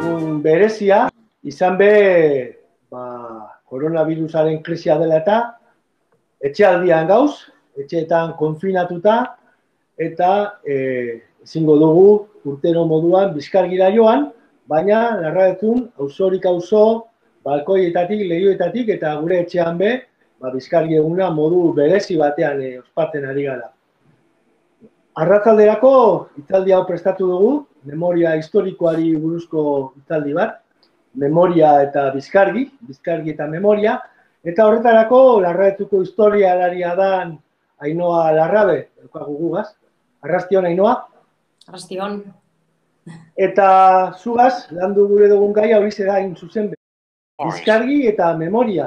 egun berezia, izan be, koronavirusaren krisia dela eta, etxealdian gauz, etxeetan konfinatuta, eta ezingo dugu urtero moduan bizkargira joan, baina larraetun auzorik auzo, balkoietatik, lehioetatik, eta gure etxean be, bizkargi eguna modu berezi batean ospatzen ari gara. Arratsalderako hitzaldi hau prestatu dugu, memoria historikoari buruzko hitzaldi bat, memoria eta bizkargi eta memoria, eta horretarako Larraetuko historialaria dan Ainhoa Larrabe, daukagu gugaz. Arrastion, Ainhoa? Arrastion. Eta zugaz, landu gure dugun gai hori da hain zuzen be. Bizkargi eta memoria.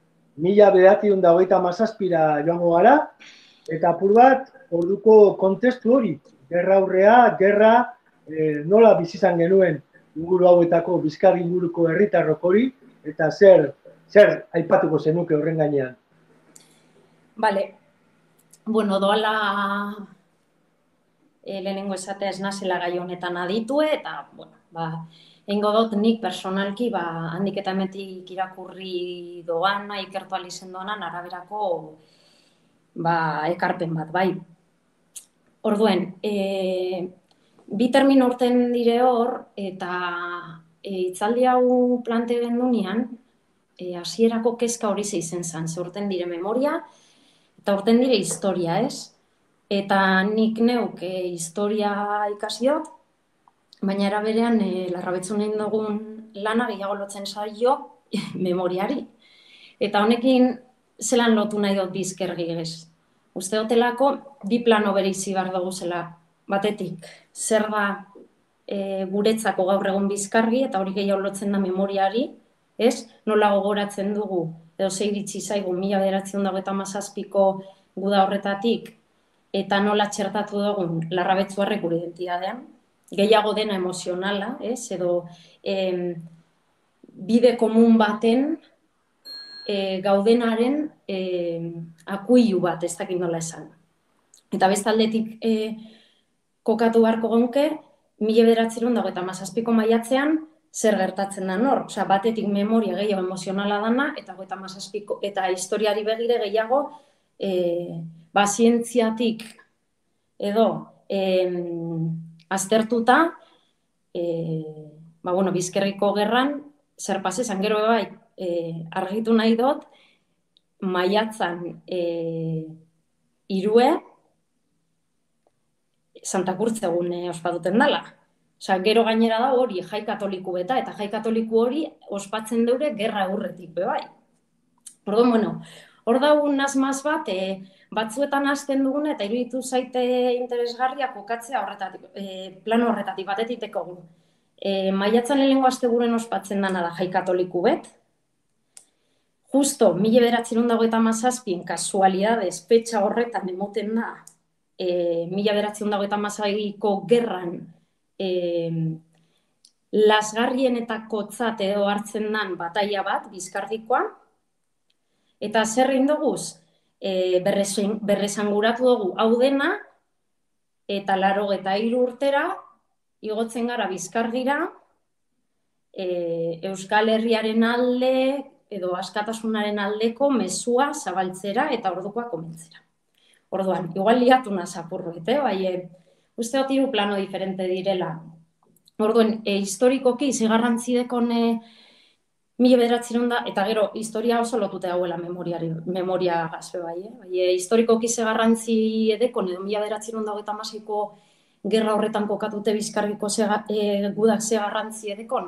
1927 joango gara, eta apur bat, orduko kontestu hori, gerra aurrea, gerra, nola bizizan genuen inguru hauetako bizkargi inguruko herritarrok hori, eta zer aipatuko zenuke horren gainean? Bale, bueno, doala lehenengo esatea ez nazela gai honetan aditue, eta, bueno, Eingo dut nik personalki, handik eta hemetik irakurri doana, ikertu alizen doanan, araberako ekarpen bat, bai. Orduen, bi termino urten dire hor, eta hitzaldi hau plante gendunean, hasierako kezka hori zeizen zan, ze urten dire memoria, eta urten dire historia, ez? Eta nik neuk historia ikasiot, baina eraberean larrabetzun egin dugun lana gehiago lotzen zaio memoriari. Eta honekin zelan lotu nahi dut bizkergi ez. Uste dotelako bi plano bereizi behar dugu zela batetik. Zer da guretzako gaur egun bizkargi eta hori gehiago lotzen da memoriari, ez? Nola gogoratzen dugu, edo ze iritsi zaigu 1997ko guda horretatik, eta nola txertatu dugun Larrabetzuarrek gure identitatean. Gehiago dena emozionala, edo bide komun baten gaudenaren akuilu bat, ez dakit nola esan. Eta bestaldetik kokatu beharko gonke, 1997ko maiatzean zer gertatzen da nor. Osea, batetik memoria gehiago emozionala dana, eta historiari begire gehiago zientziatik edo aztertuta, bizkerriko gerran, zer pasezan, gero bai, argitu nahi dut, maiatzan 3 Santa Kurtze egun ospatuten dela. Osea, gero gainera da hori jai katoliku beta, eta jai katoliku hori ospatzen deure gerra aurretik bai. Orduan, bueno, hor daun nazmaz bat, batzuetan hasten duguna eta iruditu zaite interesgarria kokatzea horretatik, plano horretatik batetiteko gu. Maiatzan lehenengo asteburuan ospatzen dana da jai katoliku bet. Justo 1927 kasualidades petxa horretan emoten da 1927ko gerran lasgarrienetakotzat edo hartzen dan bataila bat, bizkardikoa, eta zer egin duguz? Berresanguratu dugu hau dena, eta 83 urtera, igotzen gara bizkargira, Euskal Herriaren alde, edo askatasunaren aldeko mezua zabaltzera eta ordukoa komentzera. Orduan, igual liatu nazapurro, bai, uste dut 3 plano diferente direla. Orduan, historikoki zigarrantzi dekon 1900 eta gero, historia oso lotute dauela memoria gazpe bai, historikoki zigarrantzi edekon edo 1926ko gerra horretan kokatute bizkargiko gudak zigarrantzi edekon.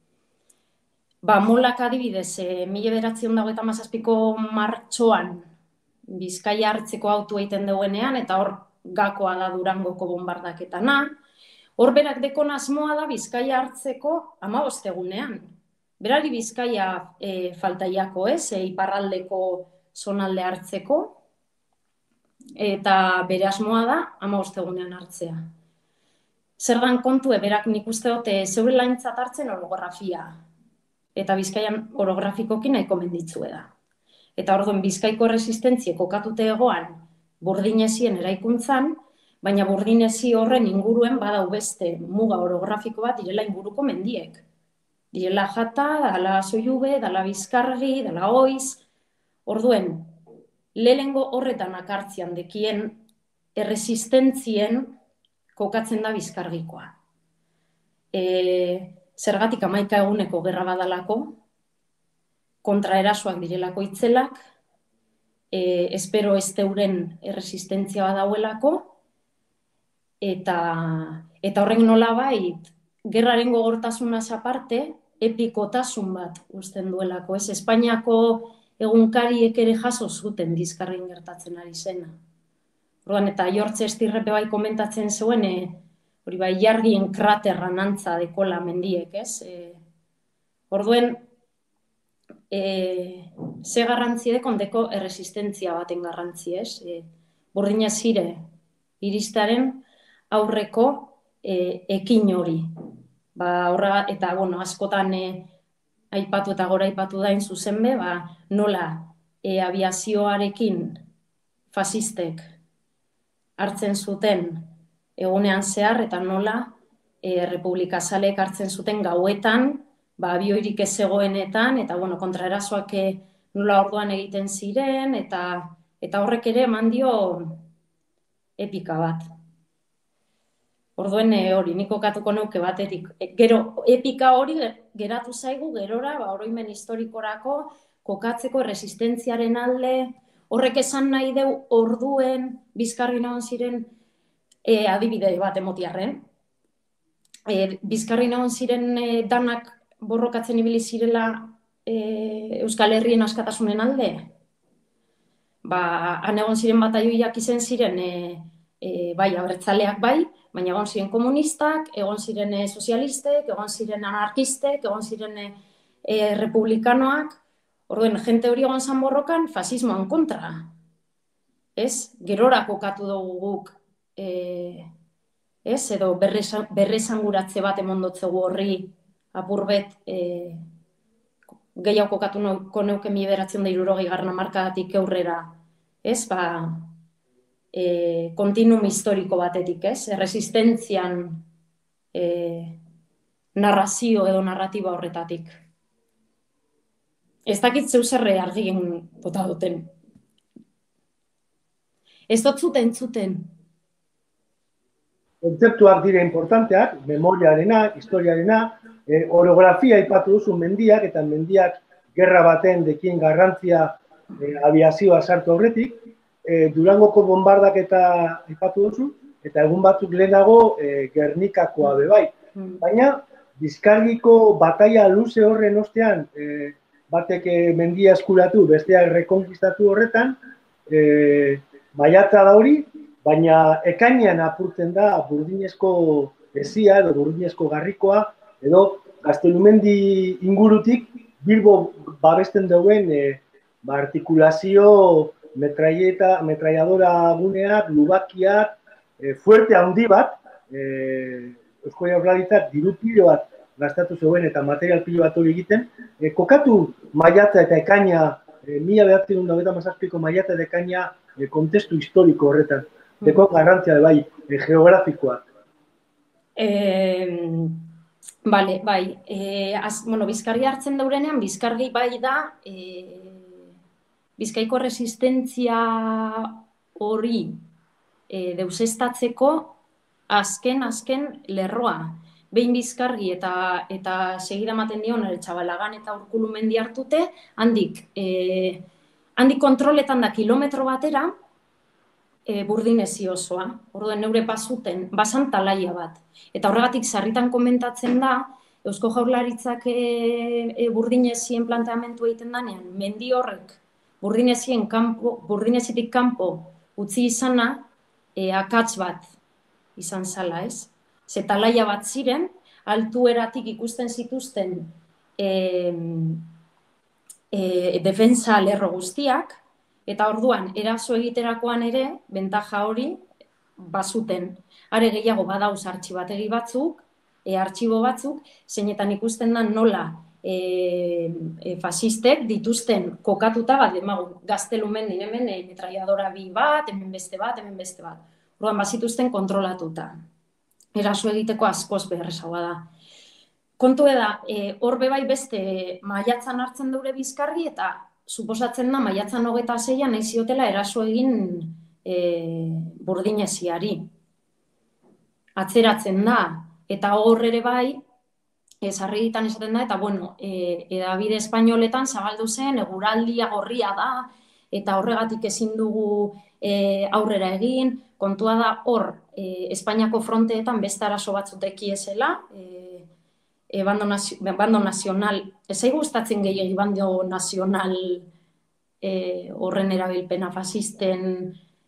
Molak adibidez, 1927ko martxoan Bizkaia hartzeko autu egiten duenean, eta hor gakoa da Durangoko bombardaketana. Hor berak dekon asmoa da Bizkaia hartzeko 15 egunean. Berari Bizkaia faltaiako, iparraldeko zonalde hartzeko, eta bere asmoa da 15 egunean hartzea. Zer dan kontue, berak nik uste dute zeure laintzat hartzen orografia, eta Bizkaian orografikoki nahiko menditzue da. Eta orduan Bizkaiko resistentzie kokatute egoan Burdinesien eraikuntzan, baina Burdinesi horren inguruen badau beste muga orografiko bat direla inguruko mendiek. direla jata, dala soiube, dala bizkargi, dala oiz. Orduen, lehengo horretan akartzian dekien erresistentzien kokatzen da bizkargikoa. Zergatik 11 eguneko gerra badalako, kontraerasoak direlako itzelak, espero ez teuren erresistentzia badauelako, eta horrek nolabait, gerraren gogortasunaz aparte, epikotasun bat uzten duelako. Ez Espainiako egunkariek ere jaso zuten bizkarrin gertatzen ari zena. Orduan, eta Jortze Estirrepe bai komentatzen zuen, hori bai jargien kraterran antza dekola mendiek, ez? Orduen, ze garrantzi dekondeko erresistentzia baten garrantzi, ez? Burdina zire iristaren aurreko ekin hori. Eta, askotan aipatu eta gora aipatu dain zuzen be, nola abiazioarekin fasistek hartzen zuten egunean zehar, eta nola republikazaleek hartzen zuten gauetan, abioirik ez zegoenetan, eta kontraerasoak nola orduan egiten ziren, eta horrek ere eman dio epika bat. Orduen hori, nik kokatuko neuke batetik. Gero, epika hori geratu zaigu gerora, oroimen historikorako, kokatzeko resistentziaren alde, horrek esan nahi deu orduen bizkarri nagon ziren adibide bat emotiarren. Bizkarri nagon ziren danak borrokatzen ibili zirela Euskal Herrien askatasunen alde. Han egon ziren bataioiak izen ziren bai, abertzaleak bai, baina egon ziren komunistak, egon ziren sozialistek, egon ziren anarkistek, egon ziren republikanoak. Orduen, jente hori egon zan borrokan, fasismoan kontra. Ez? Gerora kokatu dugu guk, ez? Edo berresanguratze bat emondotzegu horri apurbet gehiago kokatu neuke 1960 hamarkadatik aurrera. Ez? Kontinum historiko batetik, ez? Erresistentzian narrazio edo narratiba horretatik. Ez dakit zeu zerre argien bota duten. Ez dut zuten. Kontzeptuak dire importanteak, memoriarena, historiarena, orografia ipatu duzu mendiak, eta mendiak gerra baten dekien garrantzia abiazioa sartu aurretik, Durangoko bombardak eta ipatu duzu, eta egun batzuk lehenago Gernikakoa bebai. Baina, Bizkargiko bataia luze horren ostean, batek mendia eskuratu, besteak rekonkistatu horretan, maiatza da hori, baina ekainean apurtzen da burdinezko hesia edo burdinezko garrikoa, edo Gaztelumendi ingurutik Bilbo babesten duen artikulazio metralladora guneak, lubakiak, fuerte handi bat, Eusko Jaurlaritzak diru pilo bat gastatu zegoen eta material pilo bat hori egiten, kokatu maiatza eta ekaina, 1997ko maiatza eta ekaina kontestu historiko horretan, deko garrantzia bai, geografikoak. Bale, bai, Bizkargi hartzen daurenean, Bizkargi bai da, Bizkaiko resistentzia hori deusestatzeko azken lerroa. Behin Bizkargi eta segida ematen dion Txabalagan eta Urkulumendi hartute, handik kontroletan da kilometro batera burdinezi osoa. Orduen neure bazuten, basan talaia bat. Eta horregatik sarritan komentatzen da, Eusko Jaurlaritzak burdinesien planteamentu egiten danean, mendi horrek burdinezitik kanpo utzi izana akats bat izan zala, ez? Ze talaia bat ziren, altueratik ikusten zituzten defensa lerro guztiak, eta orduan eraso egiterakoan ere, bentaja hori bazuten. Are gehiago badauz artxibategi batzuk, artxibo batzuk, zeinetan ikusten da nola fasistek dituzten kokatuta bat, Gaztelumendin hemen metralladora bi bat, hemen beste bat. Orduan bazituzten kontrolatuta. Eraso egiteko askoz beharrezagoa da. kontu da, hor bebai beste maiatzan hartzen dure bizkargi, eta suposatzen da maiatzan 26an nahi ziotela eraso egin Burdinesiari. Atzeratzen da, eta hor ere bai, sarritan esaten da, eta bueno, hedabide espainoletan zabaldu zen, eguraldia gorria da, eta horregatik ezin dugu aurrera egin, kontua da hor, Espainiako fronteetan beste arazo batzuteki ezela, bando nazional, ez zaigu gustatzen gehiagi bando nazional horren erabilpena fasisten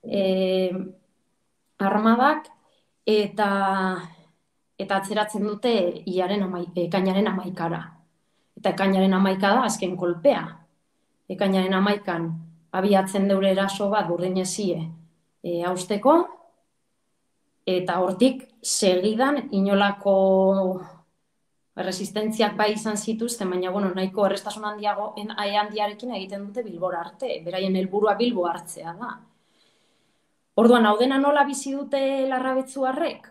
armadak, eta atzeratzen dute ekainaren 11-ara. Eta ekainaren 11 da azken kolpea. Ekainaren 11an abiatzen deure eraso bat Burdinesie hausteko, eta hortik segidan inolako resistentziak bai izan zituzten, baina bueno, nahiko errestasun handiarekin egiten dute Bilbora arte, beraien helburua Bilbo hartzea da. Orduan, hau dena nola bizi dute larrabetzuarrek?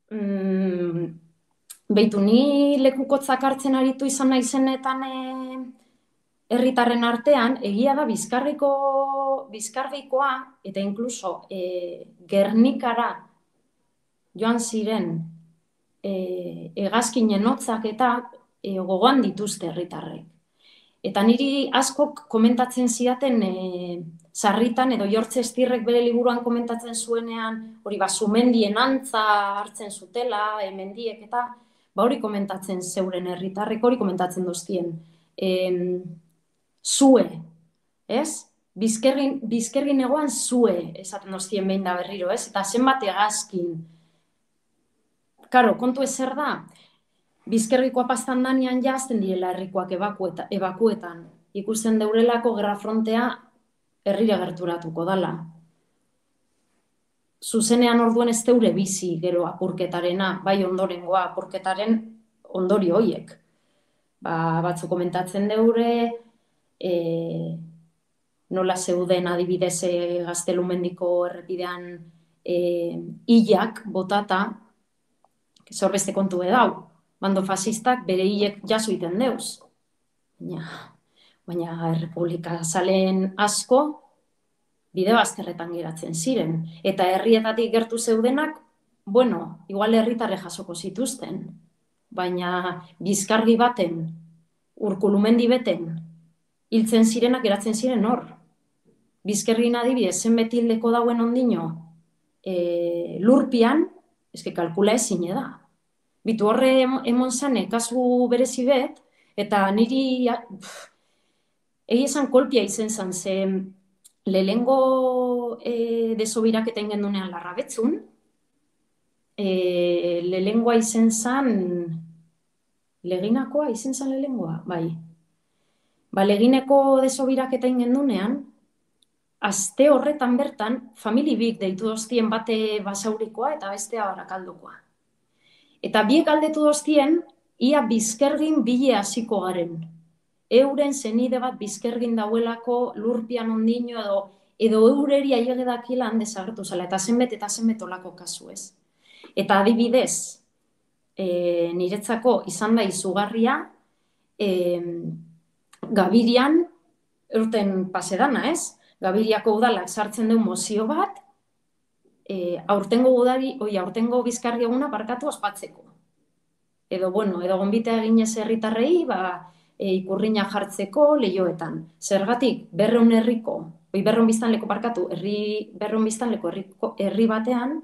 Beitu, ni lekukotzak hartzen aritu izan naizenetan herritarren artean, egia da Bizkaibikoa, eta inkluso Gernikara joan ziren hegazkinen hotzak eta gogoan dituzte herritarrek. Eta niri askok komentatzen zidaten sarritan, edo Jortze Estirrek bere liburuan komentatzen zuenean, hori Sumendien antza hartzen zutela, mendiek eta, hori komentatzen zeuren herritarrek, hori komentatzen doztien. Zue, ez? Bizkergin egoan zue, esaten doztien behin da berriro, ez? Eta zenbat hegazkin. Karo, kontu ezer da, Bizkergiko apaztan danean jazten direla herrikoak ebakuetan. Ikusten deurelako gerra frontea herrira gerturatuko dala. Zuzenean orduan ez deure bizi gero apurketarena, bai ondorengoa apurketaren ondorio hoiek. Batzu komentatzen deure, nola zeuden adibidez Gaztelumendiko errepidean hilak botata, zor beste kontu edau. Bando fasistak bere hilek jaso iten deuz. Baina Errepublika Zaleen asko bide bazterretan geratzen ziren. Eta herrietatik gertu zeudenak, bueno, igual herritarre jasoko zituzten. Baina Bizkargi baten, Urkulumendi beten, hiltzen zirenak geratzen ziren hor. Bizkergin adibidez, zenbait hildeko dauen ondino, lurpian, eske kalkula ezin da. Bitu horre emon zane, kasu berezi bet, eta niri egi esan kolpia izen zan, ze lehengo desobiraketa ingen dunean Larrabetzun, lehengoa izen zan, leginakoa izen zan lehengoa, bai. Legineko desobiraketa ingen dunean, aste horretan bertan, familibik deitu doztien bate Basaurikoa eta bestea Barakaldokoa. Eta biek galdetu doztien, ia Bizkergin bile hasiko garen. Euren zenide bat Bizkergin dauelako lurpian ondino edo eureri aiegedakila hande zagertu zela, eta zenbet olako kasu ez. Eta adibidez, niretzako izan da izugarria, Gabirian, urten pasedana ez, Gabiriako udalak sartzen duen mozio bat, aurtengo Bizkargi eguna barkatu ospatzeko. Edo gonbitea eginez herritarrei, ikurriña jartzeko lehioetan. Zergatik, berreun biztanleko herri batean,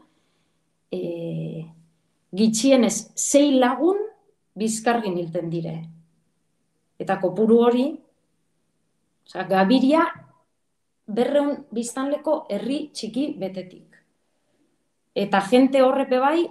gitxienez 6 lagun Bizkargin hilten dire. Eta kopuru hori, Gabiria, berreun biztanleko herri txiki betetik. Eta jente horrepe bai,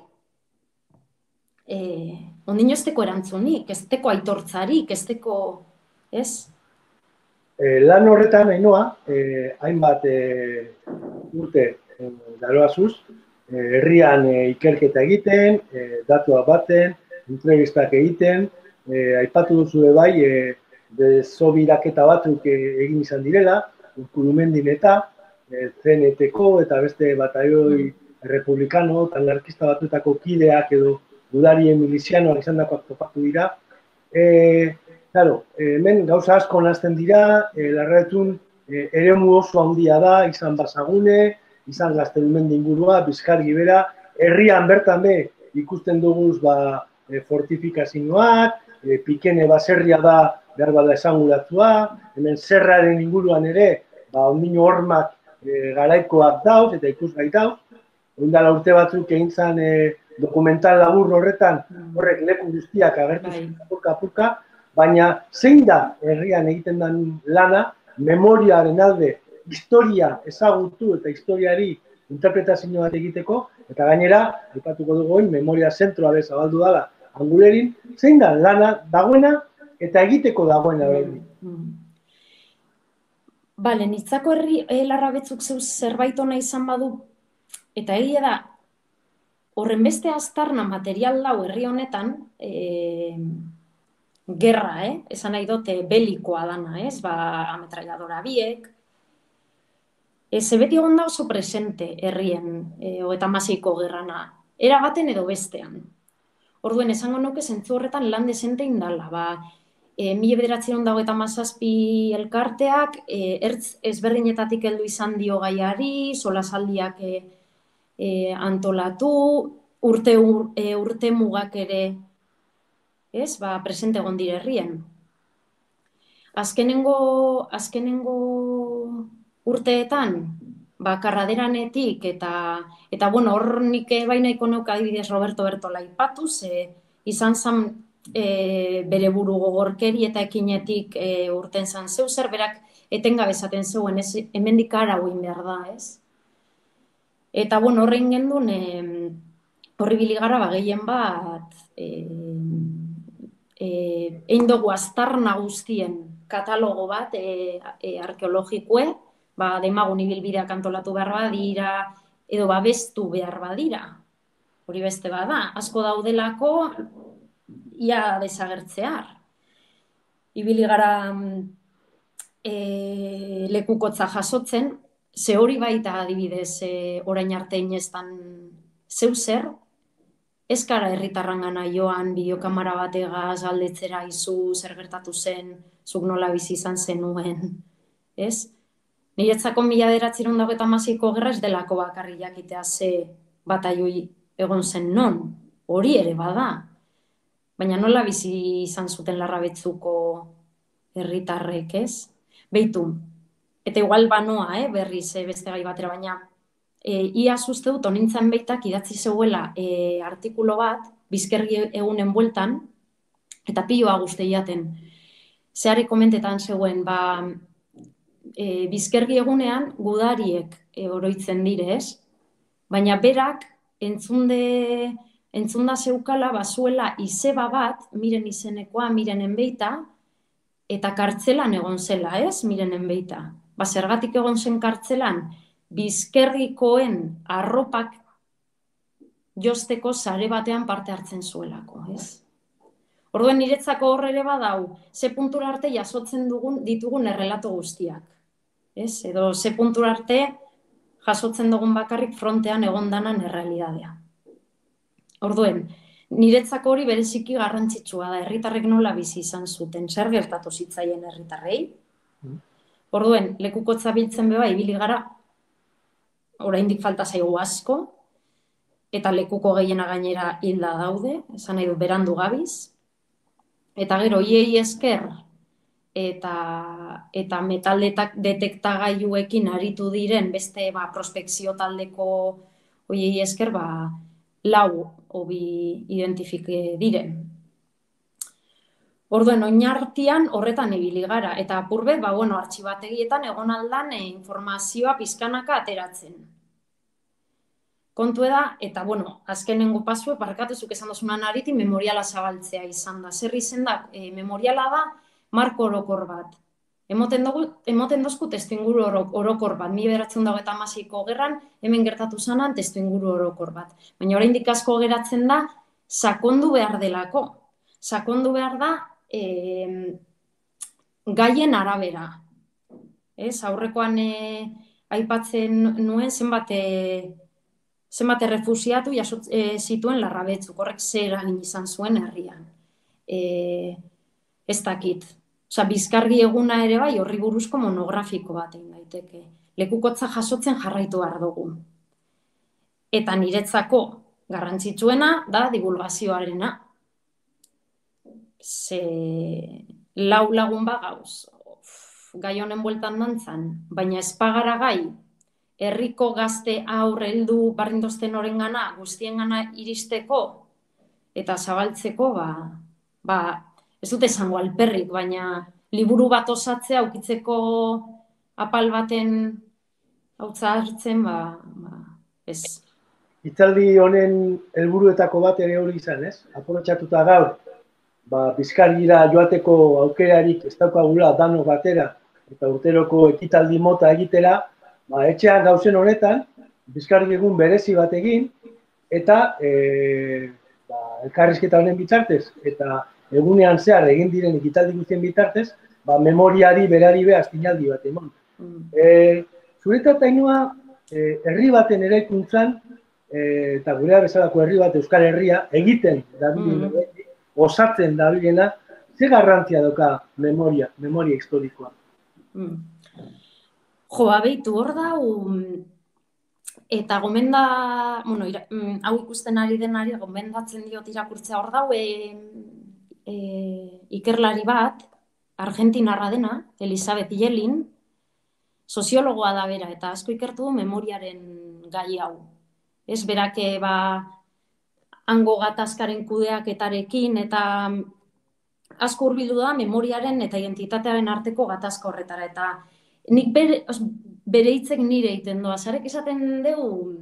ondino ez teko erantzunik, ez teko aitortzarik, ez teko, ez? Lan horretan, Ainhoa, hainbat urte daroazuz, herrian ikerketa egiten, datuak baten, entrevistak egiten, aipatu duzu bai, desobiraketa batzuk egin izan direla, Urkulumendin eta CNT-ko eta beste bataioi republikano, anarkista batutako kideak edo gudarien milizianoak izan dakoak topatu dira, Claro, hemen gauza asko nazten dira, Larraetun eremu oso handia da, izan Basagune, izan Gaztelumendi ingurua, Bizkargi bera, herrian bertan be ikusten duguz fortifikazioak, Pikene baserria da behar bada esanguratua, hemen zerraren inguruan ere, ondino hormak garaikoak dauz eta ikusgai dauz, ondala urte batzuk egin zan dokumental labur horretan, horrek leku guztiak agertu zen apurka, baina zein da herrian egiten den lana, memoriaren alde, historia ezagutu eta historiari interpretazio bat egiteko, eta gainera, aipatuko dugu memoria zentroa be zabaldu dela, Angulerin, zein da lana dagoena eta egiteko dagoena. Bale, nitzako Larrabetzuk zerbait ona izan badu, eta egia da, horren beste aztarna material lau herri honetan, gerra, esan nahi dute belikoa dana, ametralladora biek, beti egon da oso presente herrien, 36ko gerrana, eragaten edo bestean. Orduen, esango nuke zentzu horretan lan desente indala, 1927 elkarteak, ertz ezberdinetatik heldu izan dio gaiari, solasaldiak antolatu, urte mugak ere, presente egon dire herrien. Azkenengo urteetan, karraderanetik eta hor nik bainaiko neuka adibidez Roberto Bertola aipatuz, izan zan bere buru gogorkeri eta ekinetik urten zan zeu zer, berak etengabe esaten zeuen, hemendik arauin behar da, ez? Eta horrein gendun, horri biligara gehien bat, egin dugu aztarna guztien katalogo bat arkeologikue, demagun ibilbideak antolatu behar badira, edo babestu behar badira. Hori beste bada, asko daudelako ia desagertzear. Ibili gara lekukotza jasotzen, ze hori baita adibidez orain arte inestan zeu zer, ez gara herritarrangana joan bideokamara bategaz galdetzera izu zer gertatu zen, zuk nola bizi izan zenuen, ez? Niretzako 1936ko gerra ez delako bakarri jakitea ze bataioi egon zen non, hori ere bada. Baina nola bizi izan zuten Larrabetzuko herritarrek, ez? Beitu, eta igual banoa, berriz beste gai batera, baina ia zuzte dut, honintzen beitak idatzi zeuela artikulo bat, Bizkergi egunen bueltan, eta piloa guzti jaten. Zeare komentetan zeuen, Bizkergi egunean gudariek oroitzen direz, baina berak entzunda zeukala bazuela izeba bat, miren izenekoa, mirenen beita, eta kartzelan egon zela, ez, mirenen beita. Zergatik egon zen kartzelan, Bizkergikoen arropak josteko sare batean parte hartzen zuelako, ez? Orduen niretzako hor ere badau, ze puntura arte jasotzen ditugun errelato guztiak. Edo ze puntura arte jasotzen dugun bakarrik frontean egondanan errealidadea. Orduen, niretzako hori bereziki garrantzitsua da, herritarrek nola bizi izan zuten, zer gertatu zitzaien herritarrei. Orduen, lekukotza biltzen beba, ibili gara, oraindik falta zaigu asko, eta lekuko gehiena gainera hilda daude, esan nahi du berandu gabiz. Eta gero, iei esker eta metal detektagailuekin aritu diren beste prospekzio taldeko oiei esker lau hobi identifike diren. Orduen, oinartian horretan ibili gara, eta apurbe, artxibategietan egon aldan informazioa pizkanaka ateratzen. Kontu da, eta azkenengo pasue, barkatuzuk esan dozunan ariti, memoriala zabaltzea izan da. Zer izen da, memoriala da marko orokor bat. Emoten dozku testuinguru orokor bat. 1936ko gerran, hemen gertatu zanan testuinguru orokor bat. Baina oraindik asko geratzen da, sakondu behar delako. Sakondu behar da, gaien arabera. Aurrekoan aipatzen nuen zenbat errefusiatu zituen Larrabetzuk, horrek zer eragin izan zuen herrian. ez dakit. Osa, bizkargi eguna ere bai, horri buruzko monografiko bat egin daiteke. Lekukotza jasotzen jarraitu behar dugu. Eta niretzako garrantzitsuena da divulgazioarena. Ze 4 lagun bagauz, gai honen bueltan dantzan, baina ez pagara gai, herriko gazte heldu barrindozten orengana, guztiengana iristeko eta zabaltzeko, ez dut esango alperrik, baina liburu bat osatzea aukitzeko apal baten hautza hartzen, ez. Hitzaldi honen helburuetako bat ere hori izan, ez? Aprobetxatuta gaur, Bizkaira joateko aukerarik ez daukagula dano batera eta urteroko ekitaldi mota egitera, etxean gauzen honetan, Bizkaira egun berezi bat egin, eta elkarrizketa honen bitartez, eta egunean zehar egin diren ekitaldi guztien bitartez, memoriari berari astinaldi bat emon. Zuretzat, Ainhoa, herri baten eraikuntzan, eta gurea bezalako herri bat, Euskal Herria, egiten dabilen, osatzen dabilena, ze garrantzia dauka memoria historikoa? Behitu hor dau, eta hau ikusten ari denari, gomendatzen diot irakurtzea hor dau, ikerlari bat, argentinarra dena, Elizabeth Yellin, soziologoa da bera, eta asko ikertu du memoriaren gai hau. Ez berake, hango gatazkaren kudeaketarekin, eta asko hurbildu da memoriaren eta identitatearen arteko gatazka horretara. Eta nik bere hitzek nire egiten doa. Zarek esaten dugu,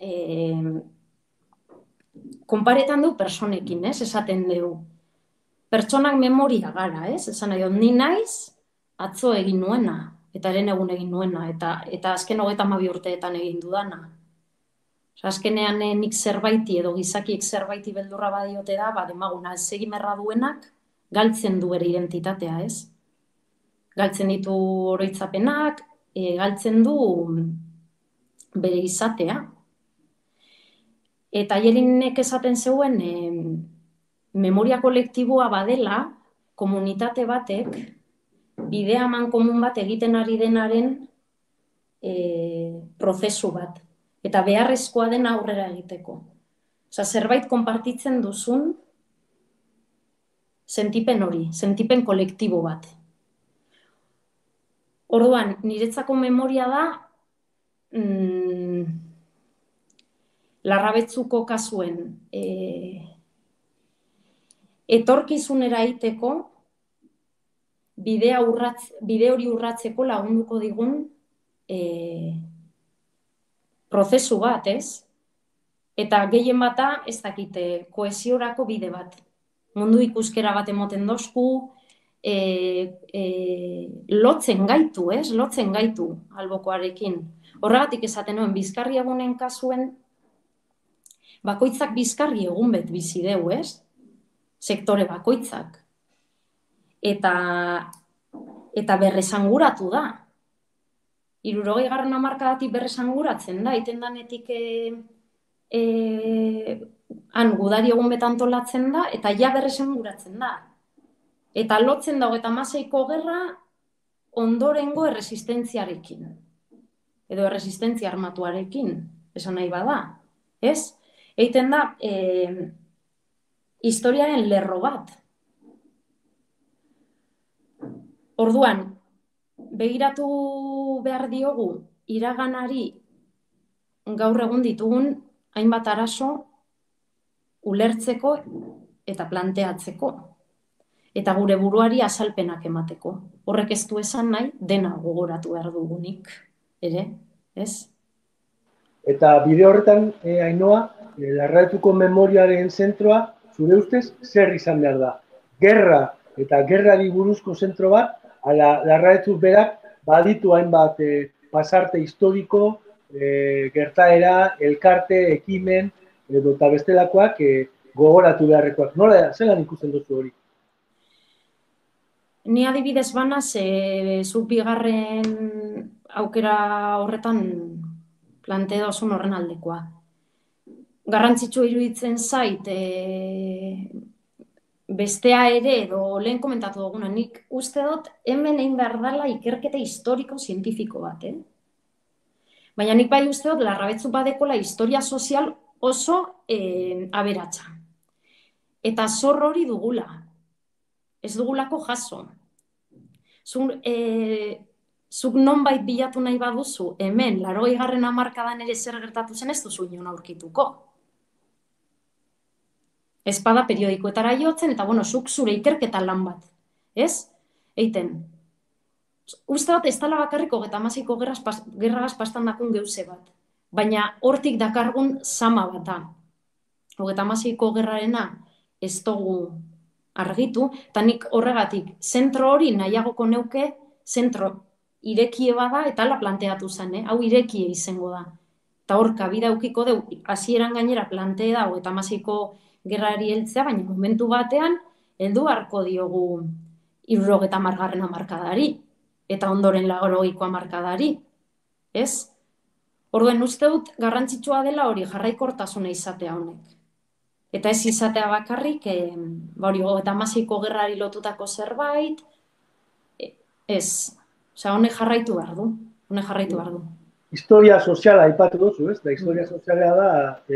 konparetan dugu personekin, esaten dugu. Pertsonak memoria gara, esan nahi dut, ni naiz atzo egin nuena, eta eren egun egin nuena, eta azken 32 urteetan egin dudana. Azkenean nik zerbaiti edo gizakiek zerbaiti beldurra badiote da, demaguna ez egimerra duenak galtzen du ere identitatea, ez? Galtzen ditu oroitzapenak, galtzen du bere izatea. Eta Jellinek esaten zeuen, memoria kolektiboa badela, komunitate batek, bidea eman komun bat egiten ari denaren prozesu bat. Eta beharrezkoa dena aurrera egiteko. Zerbait konpartitzen duzun sentipen hori, sentipen kolektibo bat. Orduan, niretzako memoria da Larrabetzuko kasuen etorkizunera iteko bide hori urratzeko lagunduko digun prozesu bat, ez? Eta gehien bata, ez dakite, kohesiorako bide bat. Mundu ikuskera bat emoten dozku, lotzen gaitu, ez? Lotzen gaitu albokoarekin. Horregatik esaten nuen, bizkarri egunen kasuen, bakoitzak bizkarri egun bet bizi deu, ez? Sektore bakoitzak. Eta berresanguratu da. 60. hamarkadatik berresanguratzen da, iten danetik han gudari egun bet antolatzen da, eta ja berresanguratzen da. Eta lotzen dago eta 16ko gerra ondorengo erresistentziarekin. Edo erresistentzia armatuarekin, esan nahi bada. Ez? Eiten da, historiaren lerro bat. Orduan, begiratu behar diogu iraganari gaur egun ditugun hainbat arazo ulertzeko eta planteatzeko. Eta gure buruari azalpenak emateko. Horrek ez du esan nahi, dena gogoratu behar dugunik. Ere, ez? Eta bide horretan, Ainhoa, Larrabetuko memoriaren zentroa, zure ustez, zer izan behar da? Gerra eta gerrari buruzko zentro bat, Larrabetu berak baditu hainbat pasarte historiko, gertaera, elkarte, ekimen, eta bestelakoak gogoratu beharrekoak. Nola, zelan ikusten duzu hori? Ni adibidez banaz, zuk bigarren aukera horretan plante dozun horren aldekoa. Garrantzitsua iruditzen zait, bestea ere, edo lehen komentatu duguna, nik uste dut hemen egin behar dela ikerketa historiko-zientifiko bat, Baina nik bai uste dut, Larrabetzu badekola historia sozial oso aberatsa. Eta zor hori dugula. Ez dugulako jaso. Zuk nonbait bilatu nahi baduzu, hemen, 80. hamarkadan ere zer gertatu zen, ez duzu inon aurkituko. Ez bada periodikoetara jotzen, eta zuk zure ikerketa lan bat. Ez? Eiten. Uste dut ez dela bakarriko 36ko gerragaz pastan dakun geuse bat. Baina hortik dakargun sama bat da. 36ko gerrarena ez dugu argitu, eta nik horregatik zentro hori nahiagoko neuke zentro irekie bada eta ala planteatu zen, hau irekie izango da. Eta hor kabida eukiko deu, hasieran gainera plantee da 36ko gerrari heltzea, baina momentu batean heldu harko diogu 70. hamarkadari. Eta ondoren 80ko hamarkadari, ez? Orduan uste dut garrantzitsua dela hori jarraikortasuna izatea honek. Eta ez izatea bakarrik, hori 36ko gerrari lotutako zerbait, ez. Osea, honek jarraitu behar du. Historia soziala aipatu duzu, ez? Da historia soziala da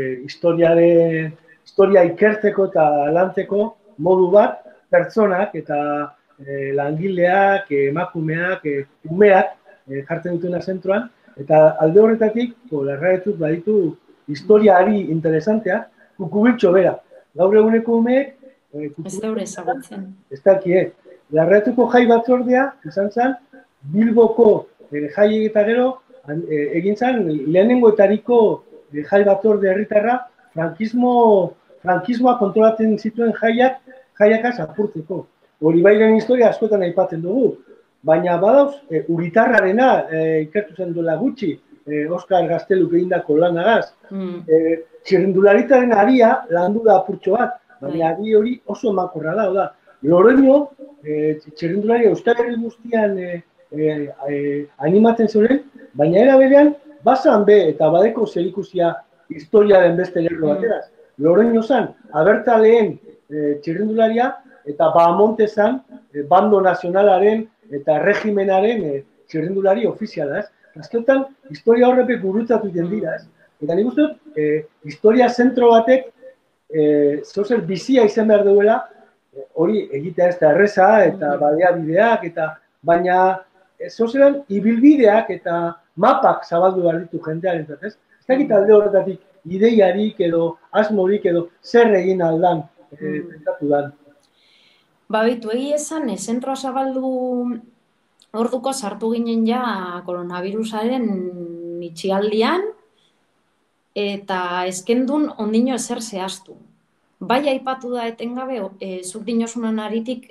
historia ikertzeko eta lantzeko modu bat pertsonak eta langileak, emakumeak, umeak jartzen dutena zentroan, eta alde horretatik, Larrabetzuk baditu historiari interesantea, kukubiltxo bera. Gaur eguneko umeek... Ez daure ezagutzen. Ez dakie. Larrabetzeko jai batzordea, izan zen, Bilboko jai eta gero, egin zen, lehenengoetariko jai batzorde herritarra, frankismoa kontrolatzen zituen jaiakaz apurtzeko. Hori bairen historia askotan aipatzen dugu, baina badauz, Uritarrarena ikertu zen duela gutxi, Oskar Gazteluk egindako lanagaz. Txirrindularitaren aria landu da apurtxo bat, baina ari hori oso emankorra da. Loreño, txirrindulari Euskal Herri guztian animatzen zuen, baina era berean, bazan be eta badeko zerikusia historiaren beste lerro bateraz. Loreño zan, abertzaleen txirrindularia, eta Bahamonte zan, bando nazionalaren eta regimenaren txirrindulari ofiziala, ez? Azkenetan, historia horrepek gurutzatu dira, ez? Eta nik uste dut, historia zentro batek, zozer bizia izan behar duela, hori egitea ez da erreza, eta baliabideak, baina zozeran ibilbideak eta mapak zabaldu behar ditu jendearen, ez? Ez dakit alde horretatik ideiarik edo asmorik edo zer egin aldan pentatu dan. Babitu, esan, zentroa zabaldu orduko sartu ginen ja koronavirusaren itxialdian, eta ezkendun ondino ezer zehaztu. Bai aipatu da etengabe, zuk dinosunan aritik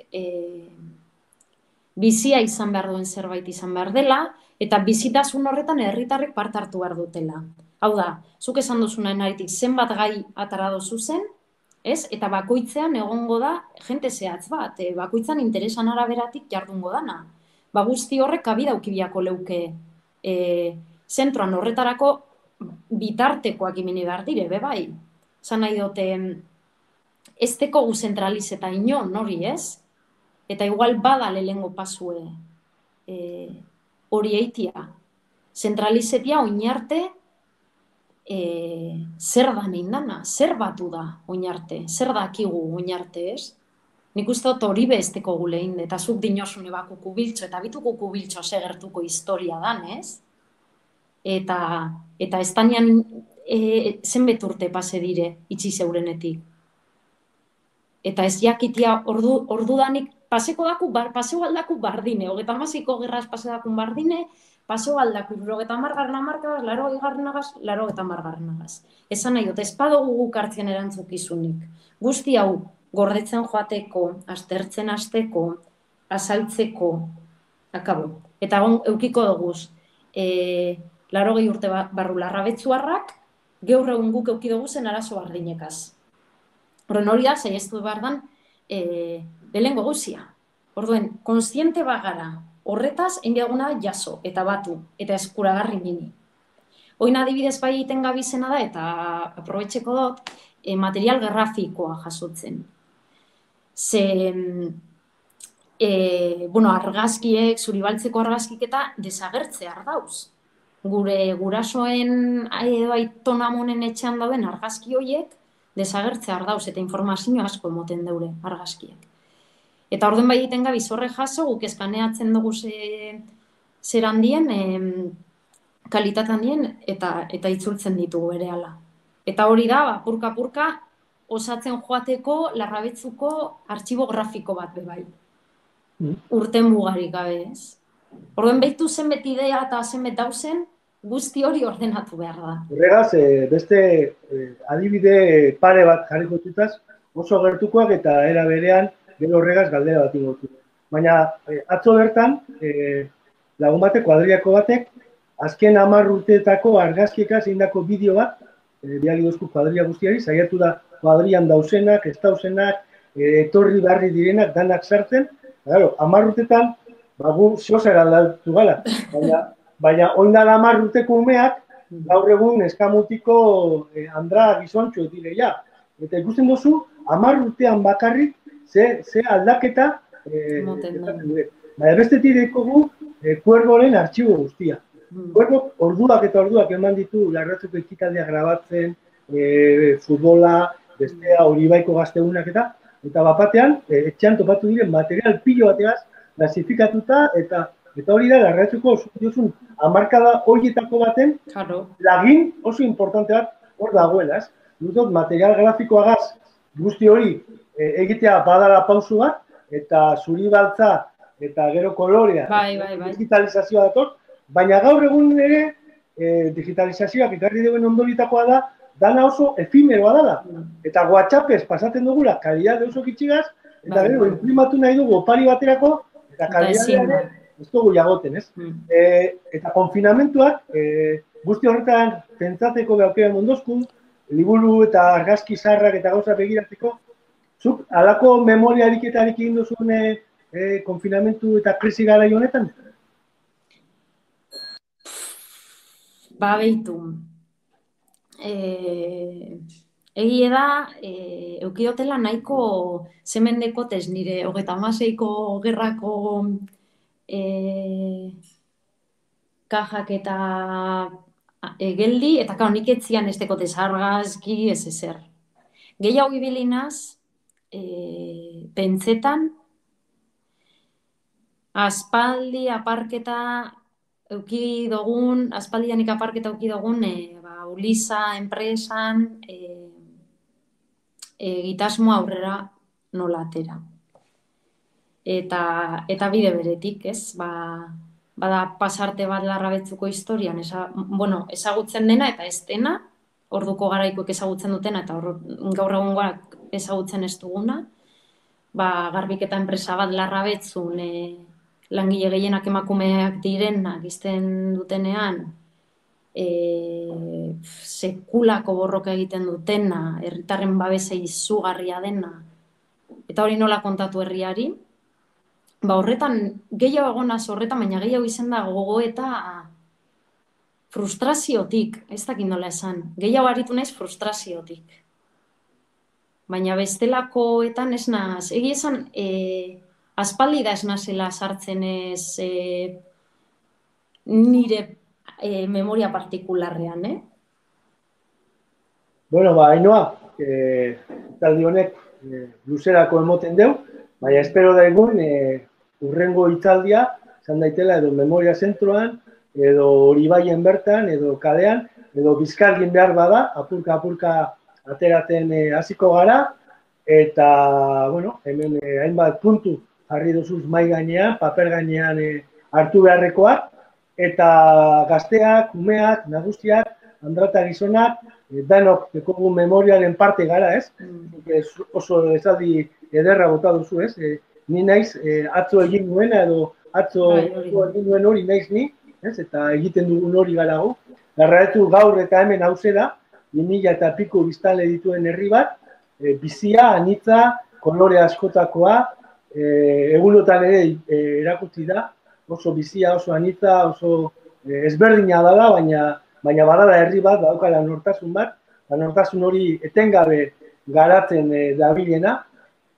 bizia izan behar duen zerbait izan behar dela, eta bizitasun horretan herritarrek parte hartu behar dutela. Hau da, zuk esan duzunan aritik zenbat gai atara dozu zen, ez? Eta bakoitzean egongo da jente zehatz bat, bakoitzan interesan araberatik jardungo dana. Guzti horrek kabida ukibiako leuke zentroan horretarako bitartekoak imeni behar dire, bai. Zan nahi dute, ez teko gu zentralizeta inon, hori ez? Eta igual bada lehengo pasue hori eitia. Zentralizetia oinarte zer da neindana, zer batu da oinarte, zer dakigu oinarte, ez? Nik uste dut hori besteko gulein, eta zuk dinosune bakuku biltxo, eta bituko kubiltxo segertuko historia dan, ez? Eta ez tanean zenbet urte pase dire itxi zeurenetik. Eta ez jakitia ordu danik paseko aldaku bardine, 36ko gerraz pasedakun bardine, paseo aldaku, 70. hamarkadaz, 80. Esan nahi dut, ez badugu guk hartzen erantzukizunik. Guzti hau, gordetzen joateko, aztertzen hasteko, azaltzeko, akabo. Eta eukiko duguz, 80 urte barru Larrabetzuarrak, gaur egun guk euki duguzen arazo bardinekaz. Horren hori da, zaieztu behar dan, lehengo guzia. Orduen, konstiente bagara, horretaz, engeaguna jaso, eta batu, eta eskuragarri mini. Oin adibidez bai egiten gabizena da, eta aprobetxeko dut, material grafikoa jasotzen. Ze, bueno, argazkiek, zuribaltzeko argazkik eta desagertzea ardauz. Gure gurasoen edo aitonamonen etxean dauden argazki horiek desagertzea ardauz eta informazio asko emoten daure argazkiek. Eta orden bai egiten gabiz horre jaso, guk eskaneatzen dugu zer handien, kalitate handien, eta itzultzen ditugu berehala. Eta hori da, purka-purka, osatzen joateko Larrabetzuko artxibo grafiko bat bebai. Urten mugarik gabe, ez? Orden behitu zenbet idea eta zenbet dauzen, guzti hori ordenatu behar da. Horregaz, beste adibide pare bat jarriko zutaz, oso gertukoak eta era berean, gero horregaz galdera bat ingotu. Baina, atzo bertan, lagun batek, kuadriako batek, azken 10 urteetako argazkiekaz indako bideo bat, biali dozku kuadria guztiari, saiatu da kuadrian dauzenak, ez dauzenak, etorri barri direnak, danak sartzen. Claro, 10 urtetan, gu zehozera aldatu gala. Baina oindala 10 urteko umeak, gaur egun eskamutiko andra gizontxo dire, ja. Eta ikusten duzu, 10 urtean bakarrik, ze aldaketa bestetik dekogu Kuergoren artxibo guztia. Kuergok orduak eta orduak eman ditu Larratzeko ekitaldia grabatzen, futbola, bestea, Horibaiko gazteunak eta bapatean, etxean topatu diren material pilo bateaz, klasifikatuta eta hori da Larratzeko duzun hamarkada horietako baten lagin oso importante bat hor dagoela, ez? Dut material grafikoagaz guzti hori egitea badala pausu bat, eta zuribaltza eta gero kolorea, digitalizazioa dator, baina gaur egun ere digitalizazioak ekarri duen ondoritakoa da, dana oso efimeroa dela. Eta WhatsAppez pasatzen dugula, kalidade oso kitxigaz, eta gero imprimatu nahi dugu opari baterako, eta kalidadea ez dugu jagoten, ez? Eta konfinamentuak, guzti horretan pentsateko behaukera mondozku, liburu eta argazki zarrak eta gauza begiratzeko, zuk alako memoria ariketarik egin duzun konfinamentu eta krisi garai honetan? Ba, behitu. Egie da, eukiotela nahiko zemendekotez nire 36ko gerrako kajak eta geldi, eta kao nik etzian ez dekotez argazki ez ezer. Gehiago ibilinaz, pentsetan, aspaldi aparketa euki dugun, aspaldianik aparketa euki dugun, Ulisa enpresan egitasmo aurrera nola atera. Eta bide beretik, ez? Bada pasarte bat Larrabetzuko historian, ezagutzen dena eta ez dena, orduko garaikoek ezagutzen dutena eta gaur egungoak ezagutzen ez duguna, garbiketa enpresa bat Larrabetzun langile gehienak emakumeak direnak izten dutenean, sekulako borroka egiten dutena, herritarren babesa izugarria dena, eta hori nola kontatu herriari, horretan, gehiago egonaz horretan, baina gehiago izan da gogo eta frustraziotik, ez dakit nola esan, gehiago aritu naiz frustraziotik. Baina bestelakoetan ez naz, egi esan, aspaldi da ez nazela sartzen ez nire memoria partikularrean, Bueno, Ainhoa, taldi honek luzerako emoten deu, baina espero da egun urrengo hitzaldia, izan daitela edo memoria zentroan, edo Horibaien bertan, edo kalean, edo Bizkargin behar bada, apurka ateratzen hasiko gara, eta, bueno, hemen hainbat puntu jarri duzuz mai gainean, paper gainean hartu beharrekoak, eta gazteak, umeak, nagusiak, andrata gizonak, danok dekogu memorialen parte gara, ez? Oso esaldi ederra bota duzu, ez? Ni naiz atzo egin nuena edo atzo egin nuen hori naiz ni, ez? Eta egiten dugun hori gara gu. Larrabetu gaur eta hemen hauze da, 2000 eta piko biztanle dituen herri bat, bizia, anitza, kolore askotakoa, egunotan ere erakutsi da, oso bizia, oso anitza, oso ezberdina dela, baina badala herri bat, daukala nortasun bat, nortasun hori etengabe garatzen dabilena,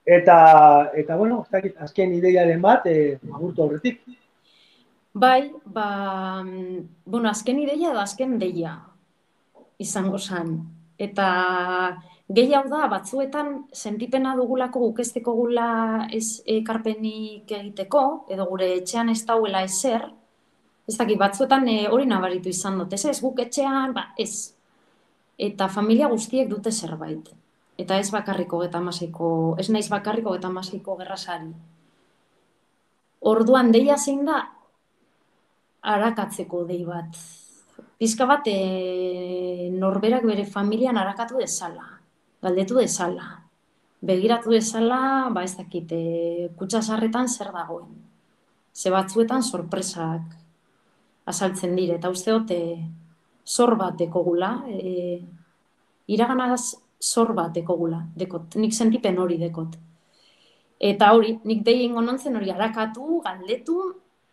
Eta bueno, ez dakit, azken ideiaren bat, agurtu aurretik. Bai, bueno, azken ideia edo azken deia izango zen. Eta gehiago da, batzuetan sentipena dugulako guk ez dekogula ekarpenik egiteko, edo gure etxean ez dauela ezer, ez dakit, batzuetan hori nabaritu izan dut, ez guk etxean, ez. Eta familia guztiek dute zerbait. Eta ez bakarriko ez naiz bakarriko 36ko gerrasari. Orduan deia zein da, arakatzeko dei bat. Pizka bat norberak bere familian arakatu dezala, galdetu dezala, begiratu dezala, ez dakit, kutsasarretan zer dagoen. Ze batzuetan sorpresak azaltzen dire, eta uste dut zor bat dekogula, iraganaz zor bat dekogula, dekot, nik sentipen hori dekot. Eta hori, nik deien gonontzen hori arakatu, galdetu,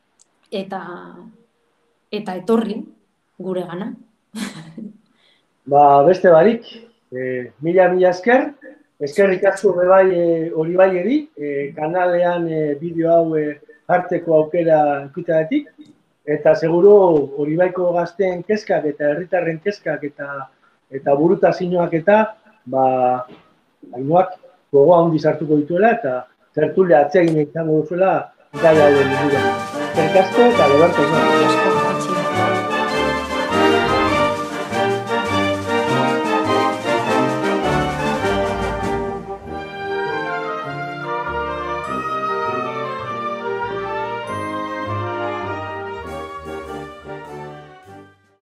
eta etorri gure gana. Beste barik, mila esker, eskerrik asko hori bai edi, kanalean bideo hau hartzeko aukera ikutatik, eta seguru hori baiko gazteen kezkak eta herritarren kezkak eta burutazioak eta Ainuak gogoa handi sartuko dituela eta tertulia atsegin izango duzuela gai hauen inguruan. Eskerrik asko eta Roberto.